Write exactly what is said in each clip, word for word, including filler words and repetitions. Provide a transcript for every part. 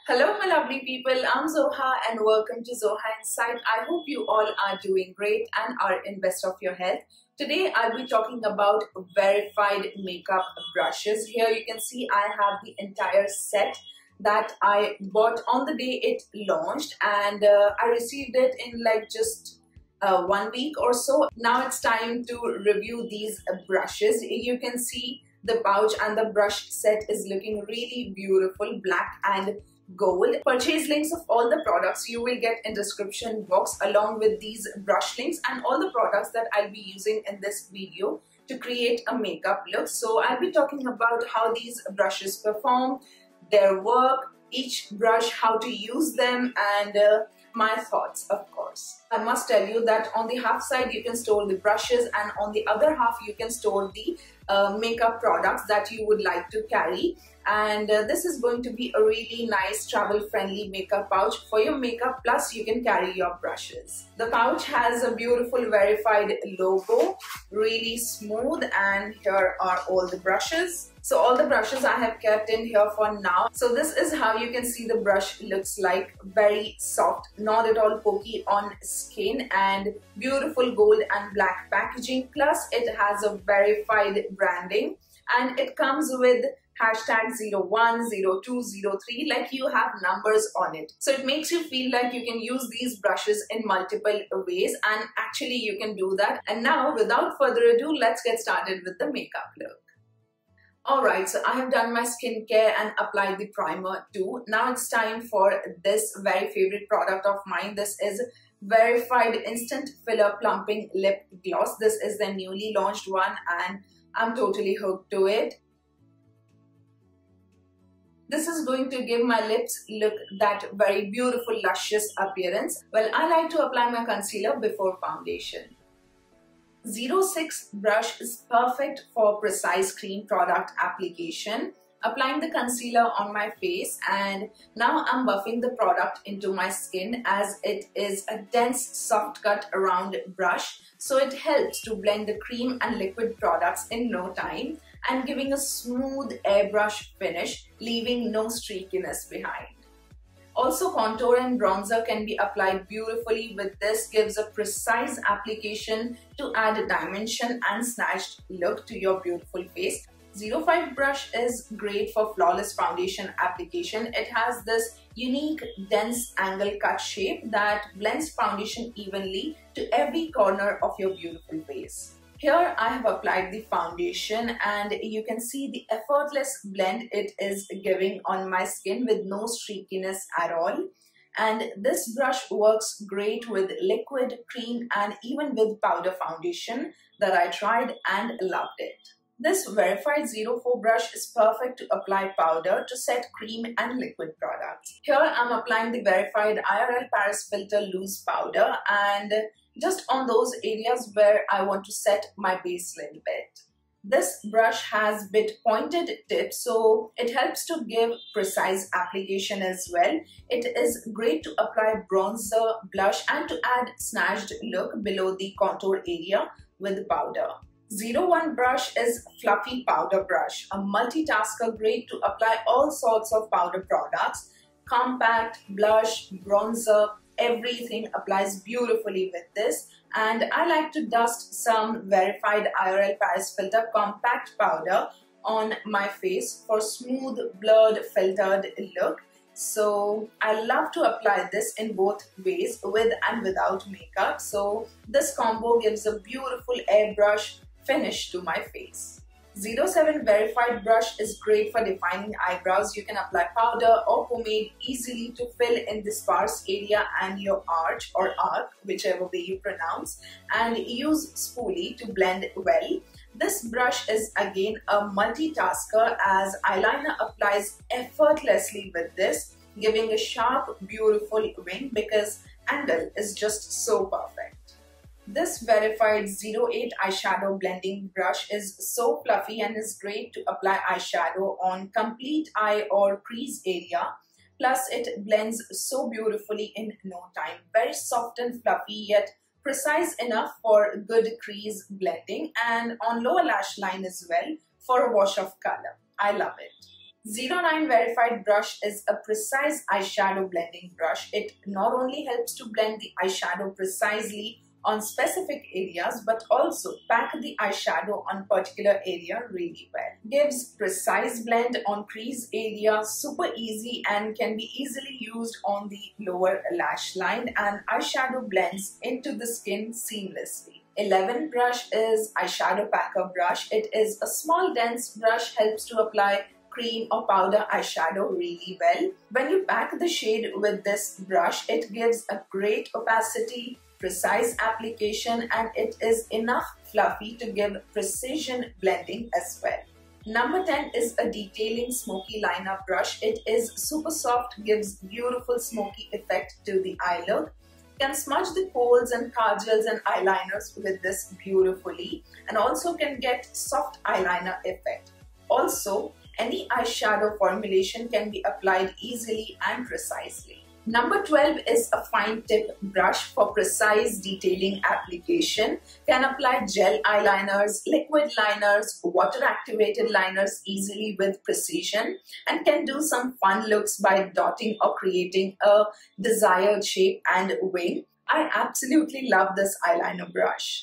Hello my lovely people, I'm Zoha and welcome to Zoha Insight. I hope you all are doing great and are in best of your health. Today I'll be talking about verified makeup brushes. Here you can see I have the entire set that I bought on the day it launched, and uh, I received it in like just uh, one week or so. Now it's time to review these brushes. You can see the pouch and the brush set is looking really beautiful, black and gold. Purchase links of all the products you will get in description box along with these brush links and all the products that I'll be using in this video to create a makeup look. So I'll be talking about how these brushes perform, their work, each brush, how to use them, and uh, my thoughts, of course. I must tell you that on the half side you can store the brushes and on the other half you can store the uh, makeup products that you would like to carry. And uh, this is going to be a really nice travel friendly makeup pouch for your makeup, plus you can carry your brushes. The pouch has a beautiful verified logo, really smooth, and here are all the brushes. So all the brushes I have kept in here for now. So this is how you can see the brush looks like. Very soft, not at all pokey on skin, and beautiful gold and black packaging, plus it has a verified branding and it comes with hashtag zero one, zero two, zero three, like you have numbers on it. So it makes you feel like you can use these brushes in multiple ways, and actually you can do that. And now without further ado, let's get started with the makeup look. Alright, so I have done my skincare and applied the primer too. Now it's time for this very favorite product of mine. This is Verified Instant Filler Plumping Lip Gloss. This is the newly launched one and I'm totally hooked to it. This is going to give my lips look that very beautiful, luscious appearance. Well, I like to apply my concealer before foundation. zero six brush is perfect for precise cream product application. Applying the concealer on my face, and now I'm buffing the product into my skin as it is a dense soft cut around brush, so it helps to blend the cream and liquid products in no time and giving a smooth airbrush finish, leaving no streakiness behind. Also, contour and bronzer can be applied beautifully with this. Gives a precise application to add a dimension and snatched look to your beautiful face. zero five brush is great for flawless foundation application. It has this unique dense angle cut shape that blends foundation evenly to every corner of your beautiful face. Here I have applied the foundation and you can see the effortless blend it is giving on my skin with no streakiness at all. And this brush works great with liquid, cream, and even with powder foundation that I tried and loved it. This Verified zero four brush is perfect to apply powder to set cream and liquid products. Here I'm applying the Verified I R L Paris Filter Loose Powder, and just on those areas where I want to set my base a little bit. This brush has bit pointed tips, so it helps to give precise application as well. It is great to apply bronzer, blush, and to add snatched look below the contour area with powder. zero one brush is fluffy powder brush, a multitasker great to apply all sorts of powder products. Compact, blush, bronzer, everything applies beautifully with this. And I like to dust some Verified I R L Paris Filter Compact Powder on my face for smooth, blurred, filtered look. So I love to apply this in both ways, with and without makeup. So this combo gives a beautiful airbrush finish to my face. zero seven Verified brush is great for defining eyebrows. You can apply powder or pomade easily to fill in the sparse area and your arch or arc, whichever way you pronounce, and use spoolie to blend well. This brush is again a multitasker as eyeliner applies effortlessly with this, giving a sharp, beautiful wing because angle is just so perfect. This Verified zero eight eyeshadow blending brush is so fluffy and is great to apply eyeshadow on complete eye or crease area. Plus it blends so beautifully in no time. Very soft and fluffy, yet precise enough for good crease blending, and on lower lash line as well for a wash of color. I love it. zero nine Verified brush is a precise eyeshadow blending brush. It not only helps to blend the eyeshadow precisely on specific areas but also pack the eyeshadow on particular area really well. Gives precise blend on crease area, super easy and can be easily used on the lower lash line, and eyeshadow blends into the skin seamlessly. eleven brush is eyeshadow packer brush. It is a small dense brush, helps to apply cream or powder eyeshadow really well. When you pack the shade with this brush, it gives a great opacity, precise application, and it is enough fluffy to give precision blending as well. Number ten is a detailing smoky liner brush. It is super soft, gives beautiful smoky effect to the eye look. Can smudge the folds and kajals and eyeliners with this beautifully, and also can get soft eyeliner effect. Also, any eyeshadow formulation can be applied easily and precisely. Number twelve is a fine tip brush for precise detailing application. Can apply gel eyeliners, liquid liners, water activated liners easily with precision, and can do some fun looks by dotting or creating a desired shape and wing. I absolutely love this eyeliner brush.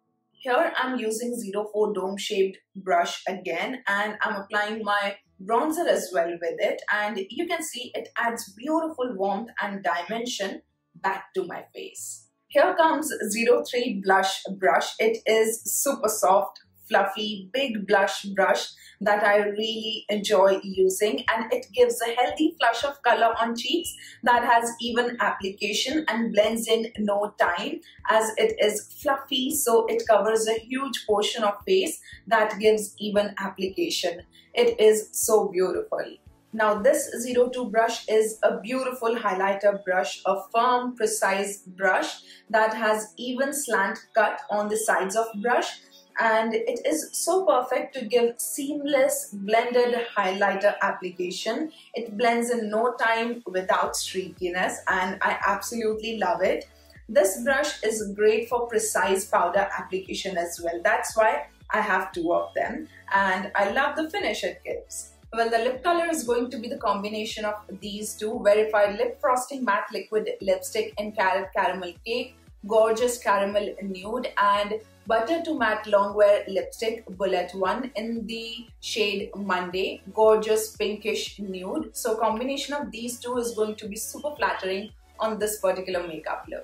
Here I'm using zero four dome shaped brush again, and I'm applying my bronzer as well with it, and you can see it adds beautiful warmth and dimension back to my face. Here comes zero three blush brush. It is super soft, fluffy, big blush brush that I really enjoy using, and it gives a healthy flush of color on cheeks that has even application and blends in no time, as it is fluffy, so it covers a huge portion of face that gives even application. It is so beautiful. Now this zero two brush is a beautiful highlighter brush, a firm, precise brush that has even slant cut on the sides of brush, and it is so perfect to give seamless blended highlighter application. It blends in no time without streakiness, and I absolutely love it. This brush is great for precise powder application as well. That's why I have two of them, and I love the finish it gives. Well, the lip color is going to be the combination of these two: Verified Lip Frosting Matte Liquid Lipstick in Carrot Caramel Cake, Gorgeous Caramel Nude, and Butter to Matte Longwear Lipstick Bullet One in the shade Monday, Gorgeous Pinkish Nude. So combination of these two is going to be super flattering on this particular makeup look.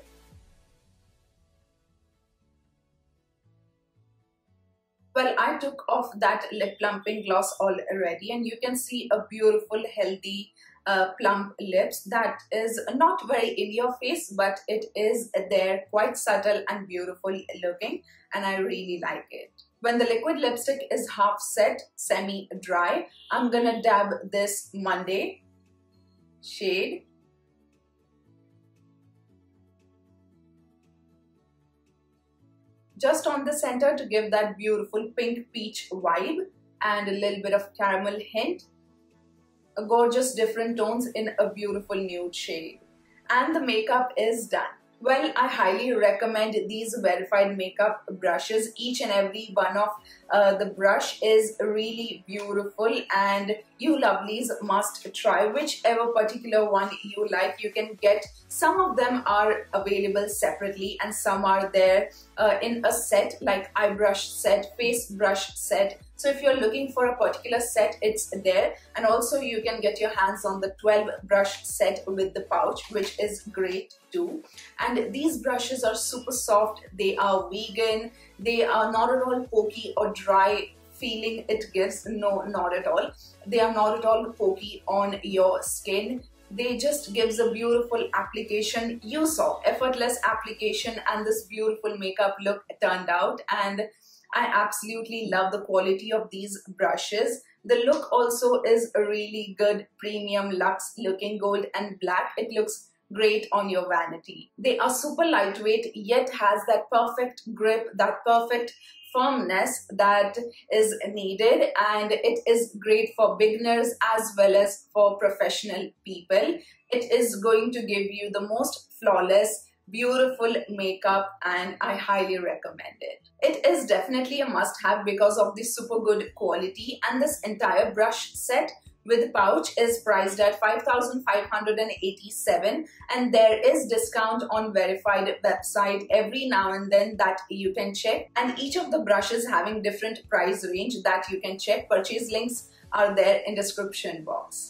Well, I took off that lip plumping gloss already, and you can see a beautiful, healthy, uh, plump lips that is not very in your face, but it is there, quite subtle and beautiful looking, and I really like it. When the liquid lipstick is half set, semi-dry, I'm gonna dab this Monday shade. Just on the center to give that beautiful pink peach vibe and a little bit of caramel hint. A gorgeous different tones in a beautiful nude shade. And the makeup is done. Well, I highly recommend these Verified makeup brushes. Each and every one of uh, the brush is really beautiful, and you lovelies must try whichever particular one you like. You can get, some of them are available separately and some are there uh, in a set, like eye brush set, face brush set. So if you're looking for a particular set, it's there. And also you can get your hands on the twelve brush set with the pouch, which is great too. And these brushes are super soft, they are vegan, they are not at all pokey or dry feeling it gives. No, not at all. They are not at all pokey on your skin. They just gives a beautiful application. You saw effortless application, and this beautiful makeup look turned out, and I absolutely love the quality of these brushes. The look also is a really good premium luxe looking gold and black. It looks great on your vanity. They are super lightweight yet has that perfect grip, that perfect firmness that is needed, and it is great for beginners as well as for professional people. It is going to give you the most flawless, beautiful makeup, and I highly recommend it. It is definitely a must-have because of the super good quality, and this entire brush set with pouch is priced at five thousand five hundred eighty-seven, and there is discount on verified website every now and then that you can check, and each of the brushes having different price range that you can check. Purchase links are there in description box.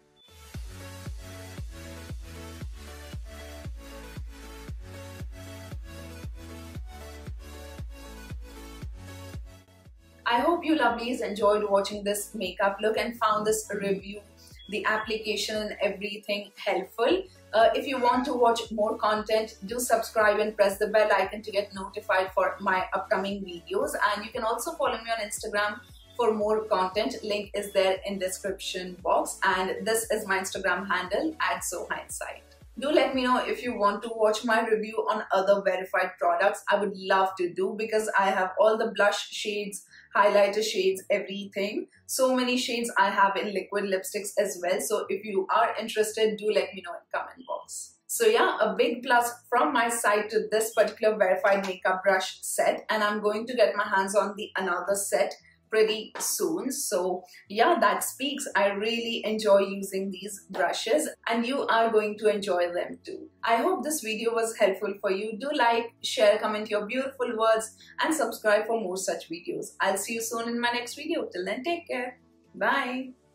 I hope you lovelies enjoyed watching this makeup look and found this review, the application and everything helpful. Uh, if you want to watch more content, do subscribe and press the bell icon to get notified for my upcoming videos. And you can also follow me on Instagram for more content. Link is there in description box, and this is my Instagram handle at SoHindsight. Do let me know if you want to watch my review on other verified products. I would love to do, because I have all the blush shades, highlighter shades, everything. So many shades I have in liquid lipsticks as well. So if you are interested, do let me know in comment box. So yeah, a big plus from my side to this particular verified makeup brush set, and I'm going to get my hands on the another set pretty soon. So yeah, that speaks. I really enjoy using these brushes, and you are going to enjoy them too. I hope this video was helpful for you. Do like, share, comment your beautiful words, and subscribe for more such videos. I'll see you soon in my next video. Till then, take care. Bye.